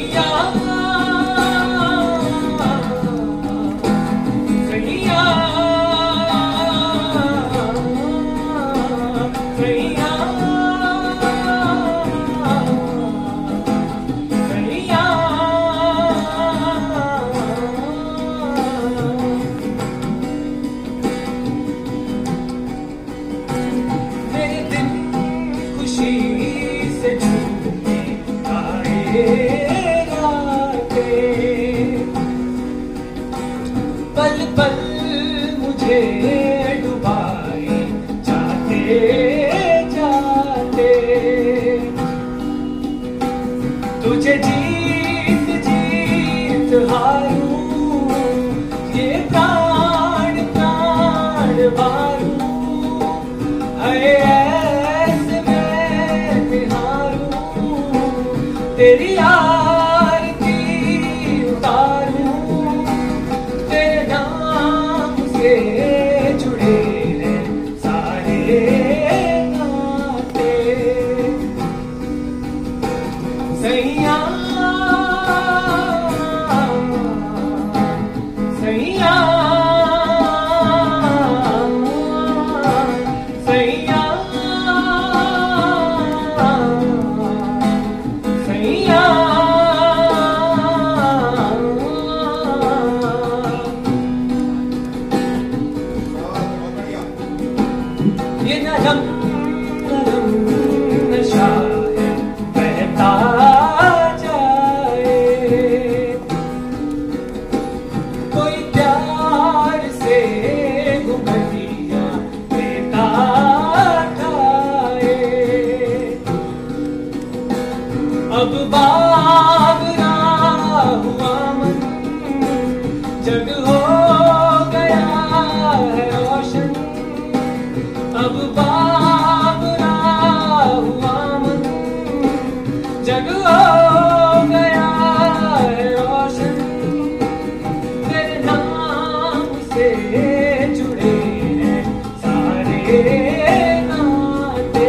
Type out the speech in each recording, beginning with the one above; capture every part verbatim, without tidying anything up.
सैया सैया सैया सैया मेरे दिन खुशी से झूमे आए पल पल मुझे डुबाए जाते जाते तुझे जीत जीत हारूं ये प्राण प्राण वारूं अरे ऐसे मैं निहारूं तेरी आरती उतारूं तेरे नाम से जुड़े हैं सारे नाते सैया सैया सैया सैया ये नरम नरम नशा है बहता जाए कोई प्यार से घुमटिया देता खाए अब बावरा हुआ मन जग हो गया है रोशन अब बावरा हुआ मन जग हो गया है रोशन तेरे नाम से जुड़े हैं सारे नाते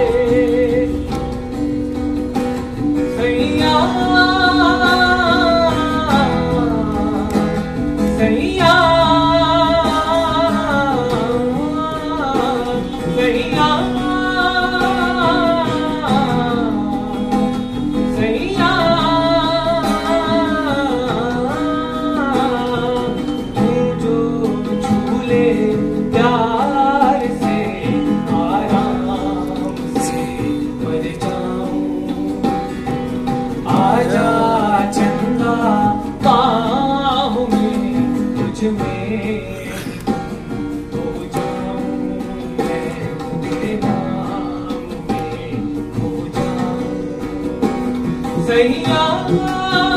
सैया सैया सैया सैया तू जो झूले प्यार से आराम से मर जाऊं आजा चंदा बाहों में तुझ में हो जाऊं मैं तेरे नाम में हो जाऊं सैया